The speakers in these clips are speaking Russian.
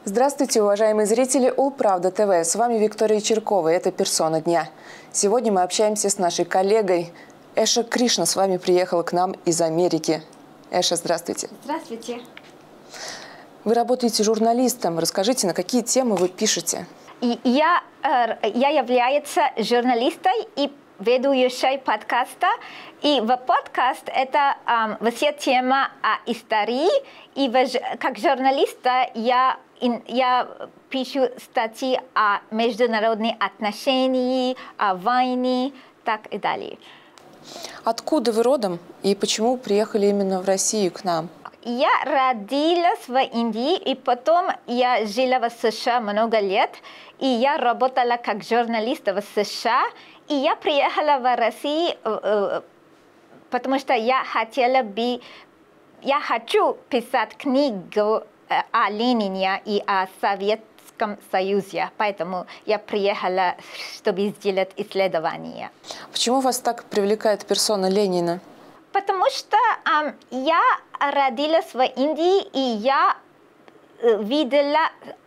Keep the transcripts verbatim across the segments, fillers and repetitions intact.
Здравствуйте, уважаемые зрители Улправда ТВ. С вами Виктория Черкова. Это «Персона дня». Сегодня мы общаемся с нашей коллегой. Эша Кришна с вами приехала к нам из Америки. Эша, здравствуйте. Здравствуйте. Вы работаете журналистом. Расскажите, на какие темы вы пишете? И я, я являюсь журналистой и ведущей подкаста. И в подкаст это um, все темы о истории. И в, как журналиста я, я пишу статьи о международных отношениях, о войне, так и далее. Откуда вы родом и почему приехали именно в Россию к нам? Я родилась в Индии, и потом я жила в США много лет, и я работала как журналист в США, и я приехала в Россию, потому что я хотела бы, я хочу писать книгу о Ленине и о Советском Союзе, поэтому я приехала, чтобы сделать исследование. Почему вас так привлекает персона Ленина? Потому что um, я родилась в Индии, и я видела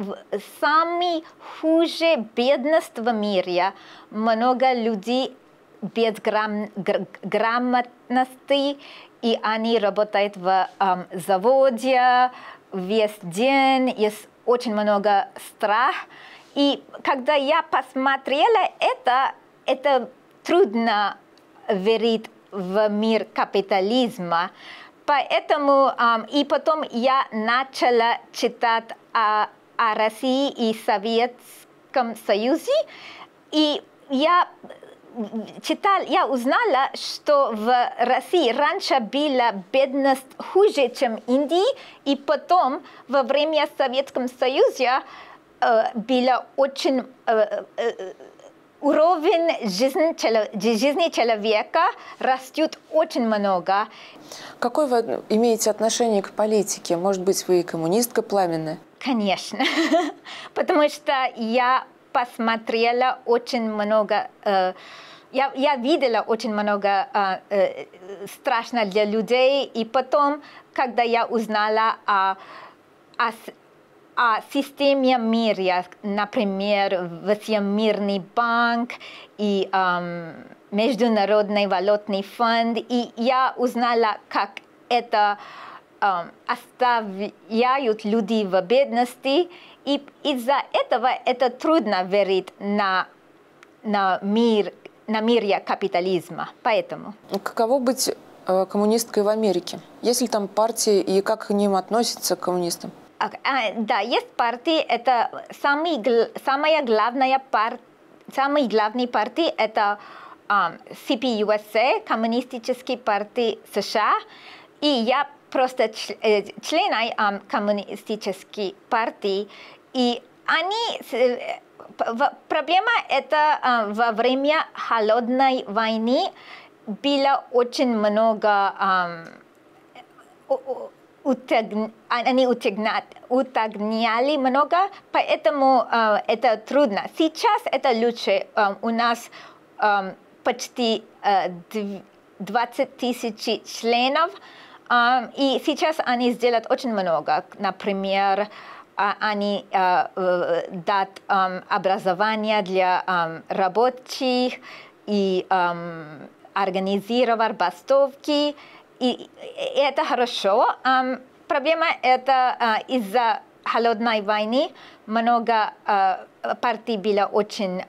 самый хуже бедность в мире. Много людей без грам, грамотности, и они работают в um, заводе весь день, есть очень много страха. И когда я посмотрела это, это трудно верить в мир капитализма. Поэтому um, и потом я начала читать о, о России и Советском Союзе, и я читала, я узнала, что в России раньше была бедность хуже, чем в Индии, и потом во время Советского Союза э, было очень э, э, уровень жизни, жизни человека растет очень много. Какое вы имеете отношение к политике? Может быть, вы и коммунистка пламенная? Конечно, потому что я посмотрела очень много, э, я, я видела очень много э, э, страшно для людей, и потом, когда я узнала о, о о системе мира, например, Всемирный банк и um, Международный валютный фонд, и я узнала, как это um, оставляют люди в бедности, и из-за этого это трудно верить на, на мир, на мире капитализма. Поэтому. Каково быть э, коммунисткой в Америке? Есть ли там партии и как к ним относятся к коммунистам? А, да, есть партии, это самый, самая главная партия, самый главный партия, это um, си пи ю эс эй, Коммунистическая партия США, и я просто член um, Коммунистической партии, и они, проблема это um, во время холодной войны было очень много um, они утягняли много, поэтому э, это трудно. Сейчас это лучше. Э, у нас э, почти э, двадцать тысяч членов, э, и сейчас они сделают очень много. Например, э, они э, э, дают э, образование для э, рабочих и э, организировать бастовки. И это хорошо. Um, проблема это uh, из-за холодной войны много uh, партий было очень,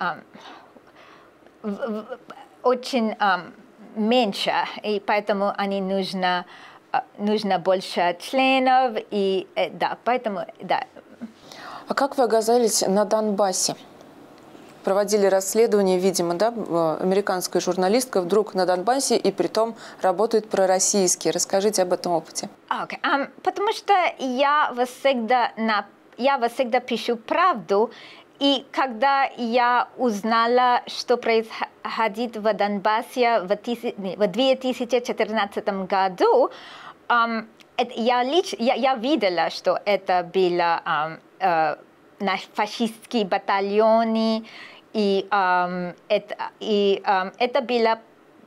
um, очень um, меньше, и поэтому они нужно, uh, нужно больше членов, и uh, да, поэтому, да. А как вы оказались на Донбассе? Проводили расследование, видимо, да, американская журналистка вдруг на Донбассе и притом работает пророссийски. Расскажите об этом опыте. Okay. Um, потому что я всегда, на, я всегда пишу правду, и когда я узнала, что происходит в Донбассе в две тысячи четырнадцатом году, um, я, лич, я, я видела, что это было um, uh, на фашистские батальоны, и, um, это, и um, это было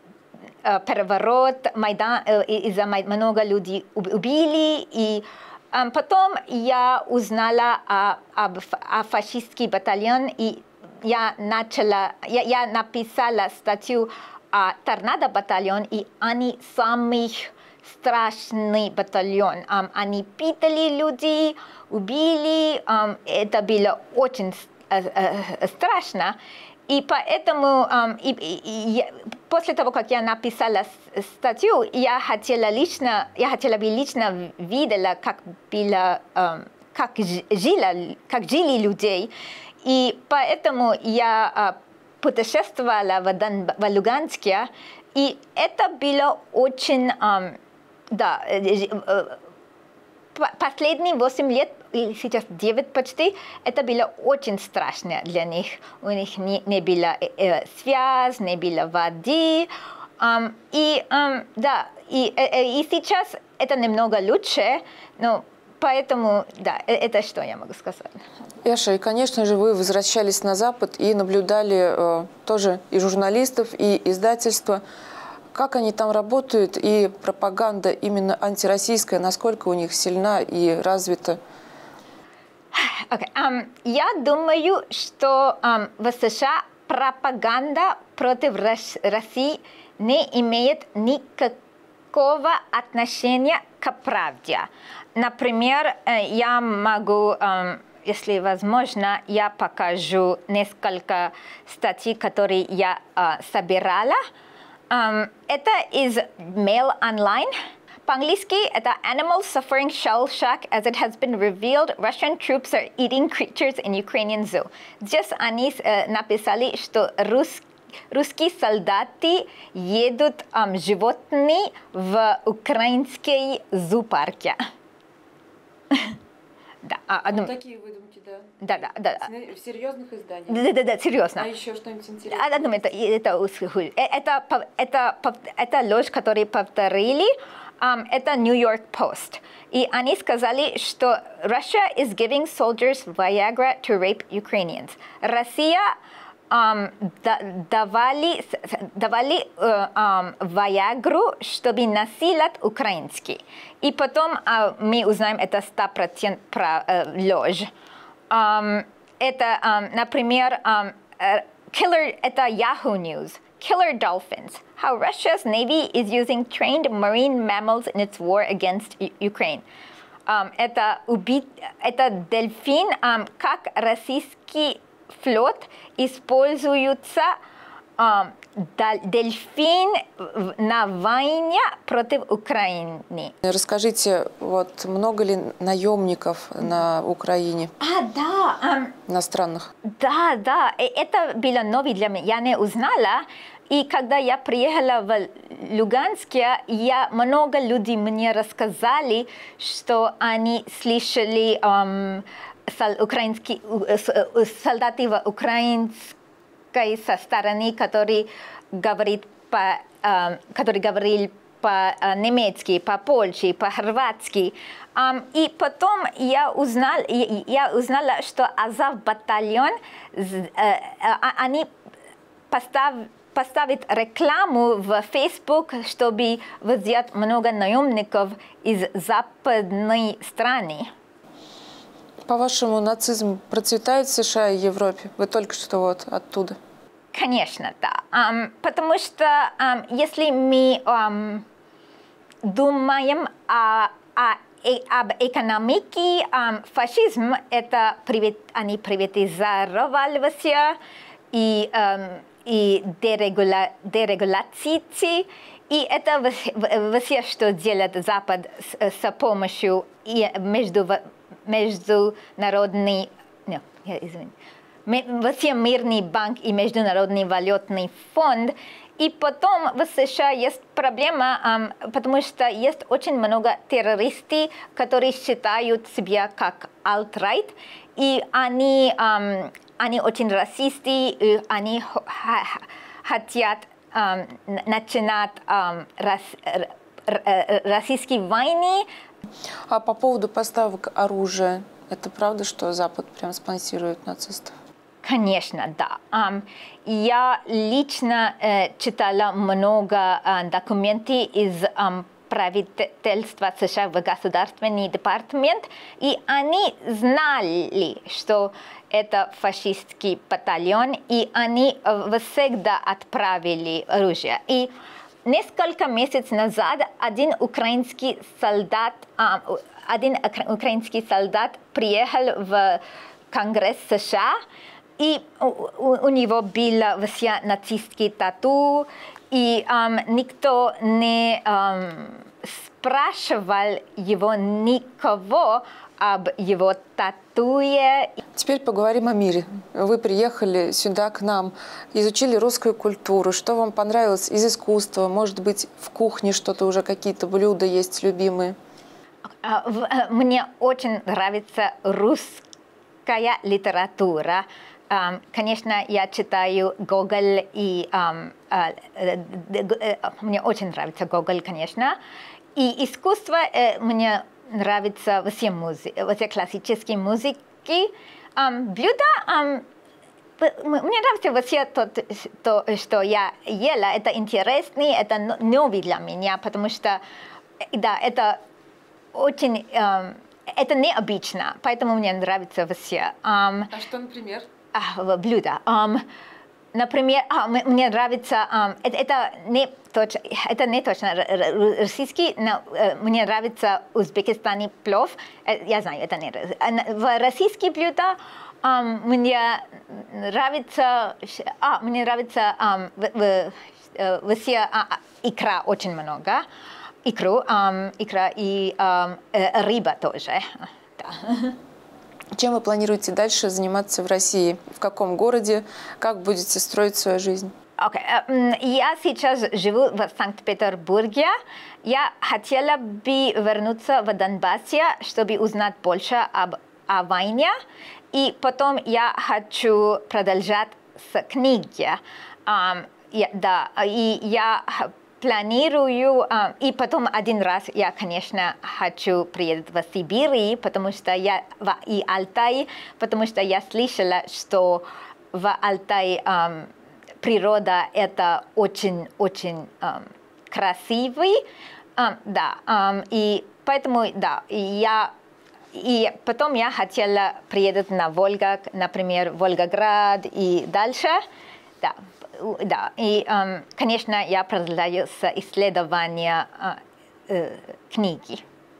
uh, переворот, Майдан, uh, из-за много людей убили, и Um, потом я узнала о, об, о фашистский батальон, и я начала, я, я написала статью о торнадо батальон, и они самый страшный батальон. Um, они пытали людей, убили, um, это было очень uh, uh, страшно. И поэтому um, и, и, и, после того, как я написала статью, я хотела лично, я хотела бы лично видела, как было, um, как жили, как жили люди. И поэтому я uh, путешествовала в, Дон, в Луганске, и это было очень, um, да, последние восемь лет, или сейчас девять почти, это было очень страшно для них. У них не, не было э, связи, не было воды. Um, и, um, да, и, э, и сейчас это немного лучше, но поэтому, да, это что я могу сказать. Яша, и, конечно же, вы возвращались на Запад и наблюдали э, тоже и журналистов, и издательства. Как они там работают, и пропаганда именно антироссийская, насколько у них сильна и развита? Okay. Um, я думаю, что um, в США пропаганда против России не имеет никакого отношения к правде. Например, я могу, um, если возможно, я покажу несколько статей, которые я uh, собирала. Um, это из Mail Online. По-английски это Animals suffering shell shock as it has been revealed Russian troops are eating creatures in Ukrainian zoo. Здесь они uh, написали, что рус, русские солдаты едут um, животные в украинский зоопарке. Да, вот такие выдумки, да? Да, да, да. В серьезных изданиях? Да, да, да, серьезно. А еще что-нибудь интересное? Это, это, это, это, это ложь, которую повторили. Um, это New York Post. И они сказали, что Russia is giving soldiers Viagra to rape Ukrainians. Россия um, да, давали, давали uh, um, Viagra, чтобы насиловать украинский. И потом uh, мы узнаем, это сто процентов про uh, ложь. Um, это, um, например, um, killer, это Yahoo News. Killer dolphins. How Russia's Navy is using trained marine mammals in its war against U- Ukraine. Um, это, убит, это дельфин, um, как российский флот используется um, дельфин на войне против Украины. Расскажите, вот много ли наемников на Украине? А, да. Um, иностранных? Да, да. Это было новое для меня. Я не узнала. И когда я приехала в Луганске, я, много людей мне рассказали, что они слышали um, сол, украинские, солдаты в украинской со стороны, которые говорит по, um, который говорил по-немецки, по-польски, по-хорватски. Um, и потом я узнала, я узнала, что Азов батальон, uh, они поставили поставить рекламу в Facebook, чтобы взять много наемников из западной страны. По-вашему, нацизм процветает в США и Европе? Вы только что вот оттуда. Конечно, да. Um, потому что um, если мы um, думаем о, о, об экономике, um, фашизм, это привет, они приватизировали все, и um, и дерегуля... дерегуляции, и это все, что делает Запад с, с помощью между... международный... Нет, извините. Всемирный банк и Международный валютный фонд. И потом в США есть проблема, um, потому что есть очень много террористов, которые считают себя как alt-right, и они... Um, Они очень расисты, и они хотят um, начинать um, рас, российские войны. А по поводу поставок оружия, это правда, что Запад прям спонсирует нацистов? Конечно, да. Um, я лично uh, читала много uh, документов из um, правительства США в государственный департамент, и они знали, что это фашистский батальон, и они всегда отправили оружие. И несколько месяцев назад один украинский солдат, один украинский солдат приехал в Конгресс США, и у, у него было все нацистские тату, и um, никто не um, спрашивал его никого об его татуе. Теперь поговорим о мире. Вы приехали сюда к нам, изучили русскую культуру. Что вам понравилось из искусства? Может быть, в кухне что-то уже, какие-то блюда есть любимые? Мне очень нравится русская литература. Um, конечно, я читаю Гоголь, и um, uh, uh, мне очень нравится Гоголь, конечно. И искусство uh, мне нравится все, музи все классические музыки. Um, блюда, um, мне нравится все то, то, что я ела. Это интересно, это новый для меня, потому что да, это очень um, это необычно, поэтому мне нравится все. Um, а что, например? А, блюда. Um, например, а, мне нравится, um, это, это, не точ, это не точно российский, но uh, мне нравится узбекистанский плов. Я знаю, это не в российские блюда. Um, мне нравится, а, мне нравится um, в, в, в, все а, икра очень много, икру, um, икра и um, рыба тоже. Да. Чем вы планируете дальше заниматься в России? В каком городе? Как будете строить свою жизнь? Okay. Я сейчас живу в Санкт-Петербурге. Я хотела бы вернуться в Донбассе, чтобы узнать больше об, о войне. И потом я хочу продолжать с книги. Um, я, да, и я планирую, uh, и потом один раз я, конечно, хочу приехать в Сибирь, потому что я в и Алтай, потому что я слышала, что в Алтае um, природа это очень-очень um, красивый, um, да, um, и поэтому, да, я и потом я хотела приехать на Волга, например, Волгоград и дальше, да. Да, и, um, конечно, я продолжаю с исследования uh, uh, книги.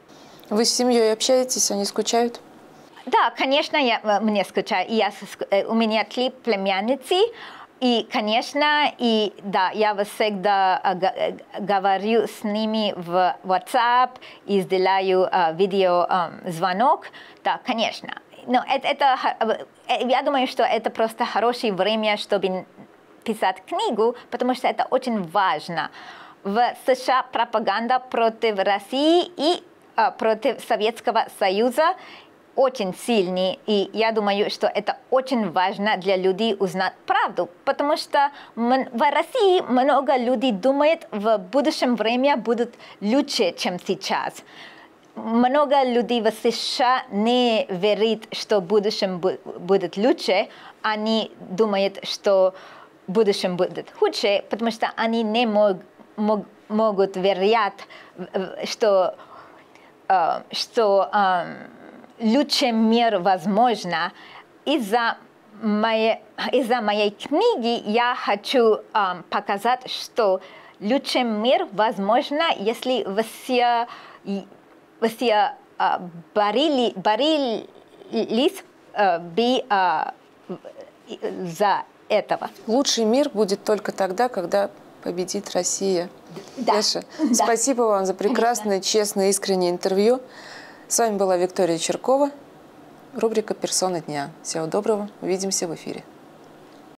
Вы с семьей общаетесь, они скучают? Да, конечно, я, мне скучаю. Я, у меня три племянницы, и, конечно, и, да, я всегда uh, говорю с ними в WhatsApp и сделаю uh, видеозвонок. Um, да, конечно. Но это, это, я думаю, что это просто хорошее время, чтобы писать книгу, потому что это очень важно. В США пропаганда против России и а, против Советского Союза очень сильный, и я думаю, что это очень важно для людей узнать правду, потому что в России много людей думают, в будущем время будет лучше, чем сейчас. Много людей в США не верят, что в будущем будет лучше, они думают, что в будущем будет хуже, потому что они не мог, мог, могут верить, что, uh, что um, лучший мир возможно. Из-за моей, из-за моей книги я хочу um, показать, что лучший мир возможно, если все, все uh, борили, боролись uh, бы, uh, за этого. Лучший мир будет только тогда, когда победит Россия. Да. Леша, Да. спасибо вам за прекрасное, честное, искреннее интервью. С вами была Виктория Черкова, рубрика «Персона дня». Всего доброго, увидимся в эфире.